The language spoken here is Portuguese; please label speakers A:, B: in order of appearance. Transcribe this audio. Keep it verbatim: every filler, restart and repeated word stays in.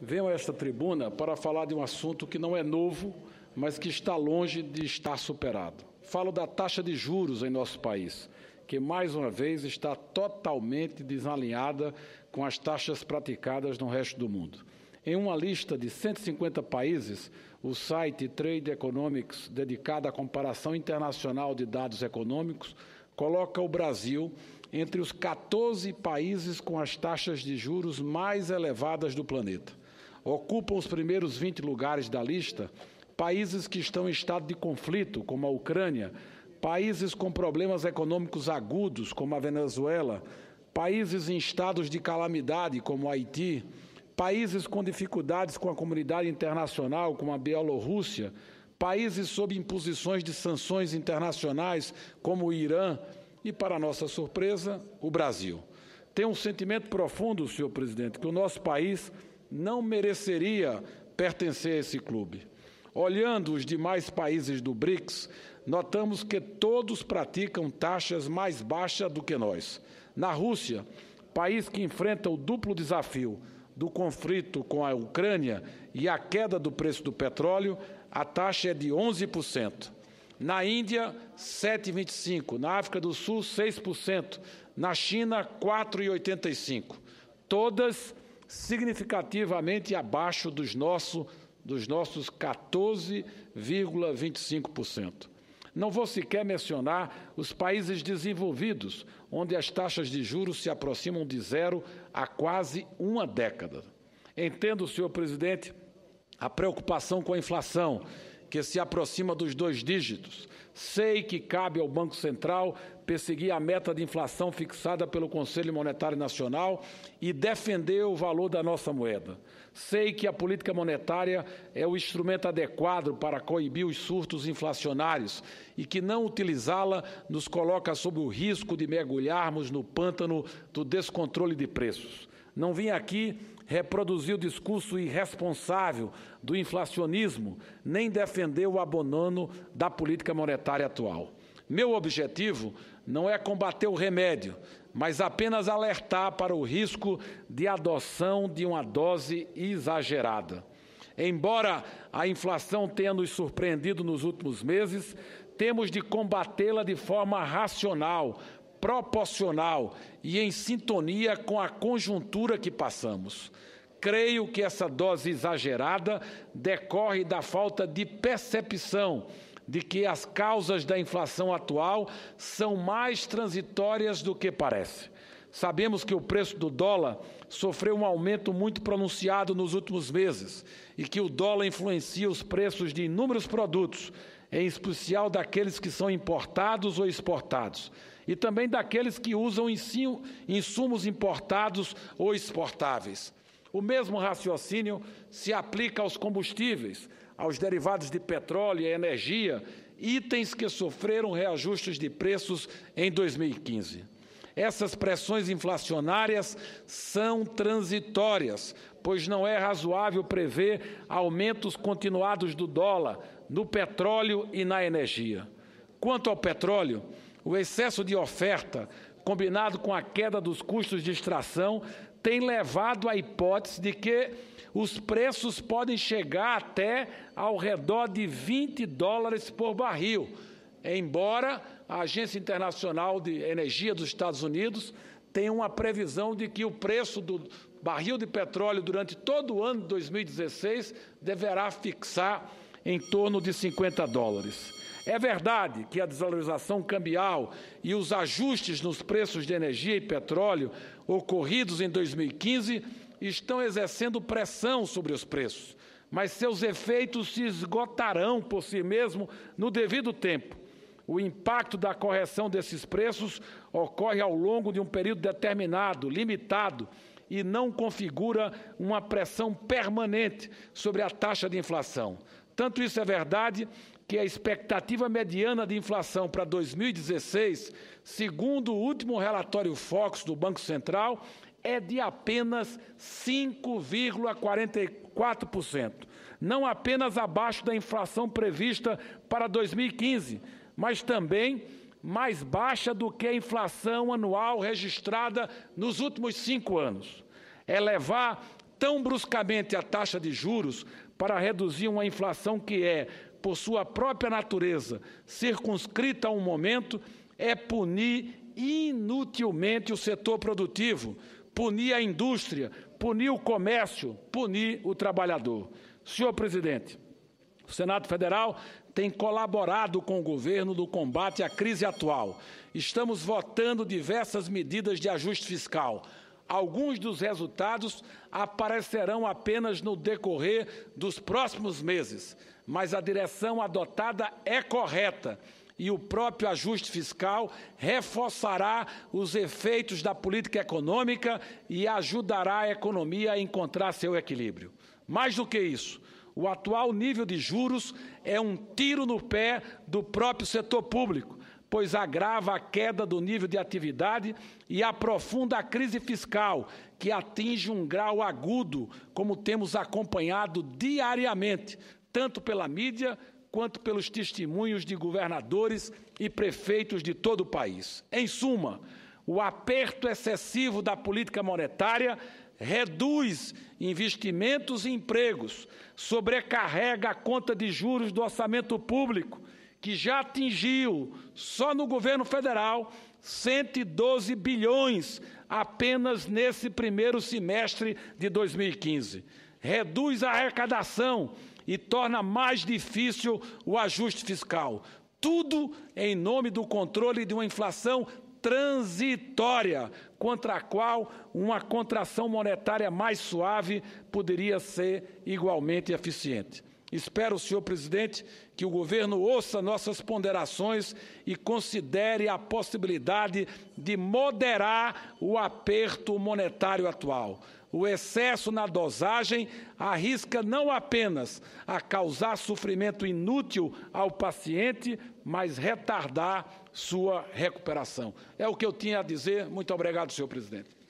A: venho a esta tribuna para falar de um assunto que não é novo, mas que está longe de estar superado. Falo da taxa de juros em nosso país, que, mais uma vez, está totalmente desalinhada com as taxas praticadas no resto do mundo. Em uma lista de cento e cinquenta países, o site Trade Economics, dedicado à comparação internacional de dados econômicos, coloca o Brasil entre os quatorze países com as taxas de juros mais elevadas do planeta. Ocupam os primeiros vinte lugares da lista países que estão em estado de conflito, como a Ucrânia, países com problemas econômicos agudos, como a Venezuela, países em estados de calamidade, como o Haiti, países com dificuldades com a comunidade internacional, como a Bielorrússia, países sob imposições de sanções internacionais, como o Irã, e, para nossa surpresa, o Brasil. Tenho um sentimento profundo, senhor presidente, que o nosso país não mereceria pertencer a esse clube. Olhando os demais países do BRICS, notamos que todos praticam taxas mais baixas do que nós. Na Rússia, país que enfrenta o duplo desafio do conflito com a Ucrânia e a queda do preço do petróleo, a taxa é de onze por cento. Na Índia, sete vírgula vinte e cinco por cento. Na África do Sul, seis por cento. Na China, quatro vírgula oitenta e cinco por cento. Todas significativamente abaixo dos, nosso, dos nossos quatorze vírgula vinte e cinco por cento. Não vou sequer mencionar os países desenvolvidos, onde as taxas de juros se aproximam de zero há quase uma década. Entendo, senhor presidente, a preocupação com a inflação, que se aproxima dos dois dígitos. Sei que cabe ao Banco Central perseguir a meta de inflação fixada pelo Conselho Monetário Nacional e defender o valor da nossa moeda. Sei que a política monetária é o instrumento adequado para coibir os surtos inflacionários e que não utilizá-la nos coloca sob o risco de mergulharmos no pântano do descontrole de preços. Não vim aqui reproduzir o discurso irresponsável do inflacionismo, nem defender o abandono da política monetária atual. Meu objetivo não é combater o remédio, mas apenas alertar para o risco de adoção de uma dose exagerada. Embora a inflação tenha nos surpreendido nos últimos meses, temos de combatê-la de forma racional, proporcional e em sintonia com a conjuntura que passamos. Creio que essa dose exagerada decorre da falta de percepção de que as causas da inflação atual são mais transitórias do que parece. Sabemos que o preço do dólar sofreu um aumento muito pronunciado nos últimos meses e que o dólar influencia os preços de inúmeros produtos, em especial daqueles que são importados ou exportados, e também daqueles que usam insumos importados ou exportáveis. O mesmo raciocínio se aplica aos combustíveis, aos derivados de petróleo e energia, itens que sofreram reajustes de preços em dois mil e quinze. Essas pressões inflacionárias são transitórias, pois não é razoável prever aumentos continuados do dólar, no petróleo e na energia. Quanto ao petróleo, o excesso de oferta, combinado com a queda dos custos de extração, tem levado à hipótese de que os preços podem chegar até ao redor de vinte dólares por barril, embora a Agência Internacional de Energia dos Estados Unidos tenha uma previsão de que o preço do barril de petróleo durante todo o ano de dois mil e dezesseis deverá fixar em torno de cinquenta dólares. É verdade que a desvalorização cambial e os ajustes nos preços de energia e petróleo ocorridos em dois mil e quinze estão exercendo pressão sobre os preços, mas seus efeitos se esgotarão por si mesmo no devido tempo. O impacto da correção desses preços ocorre ao longo de um período determinado, limitado, e não configura uma pressão permanente sobre a taxa de inflação. Tanto isso é verdade que a expectativa mediana de inflação para dois mil e dezesseis, segundo o último relatório Focus do Banco Central, é de apenas cinco vírgula quarenta e quatro por cento, não apenas abaixo da inflação prevista para dois mil e quinze, mas também mais baixa do que a inflação anual registrada nos últimos cinco anos. Elevar tão bruscamente a taxa de juros para reduzir uma inflação que é, por sua própria natureza, circunscrita a um momento, é punir inutilmente o setor produtivo, punir a indústria, punir o comércio, punir o trabalhador. Senhor presidente, o Senado Federal tem colaborado com o governo no combate à crise atual. Estamos votando diversas medidas de ajuste fiscal. Alguns dos resultados aparecerão apenas no decorrer dos próximos meses, mas a direção adotada é correta e o próprio ajuste fiscal reforçará os efeitos da política econômica e ajudará a economia a encontrar seu equilíbrio. Mais do que isso, o atual nível de juros é um tiro no pé do próprio setor público, pois agrava a queda do nível de atividade e aprofunda a crise fiscal, que atinge um grau agudo, como temos acompanhado diariamente, tanto pela mídia quanto pelos testemunhos de governadores e prefeitos de todo o país. Em suma, o aperto excessivo da política monetária reduz investimentos e empregos, sobrecarrega a conta de juros do orçamento público, que já atingiu, só no governo federal, cento e doze bilhões apenas nesse primeiro semestre de dois mil e quinze. Reduz a arrecadação e torna mais difícil o ajuste fiscal. Tudo em nome do controle de uma inflação transitória, contra a qual uma contração monetária mais suave poderia ser igualmente eficiente. Espero, senhor presidente, que o governo ouça nossas ponderações e considere a possibilidade de moderar o aperto monetário atual. O excesso na dosagem arrisca não apenas a causar sofrimento inútil ao paciente, mas retardar sua recuperação. É o que eu tinha a dizer. Muito obrigado, senhor presidente.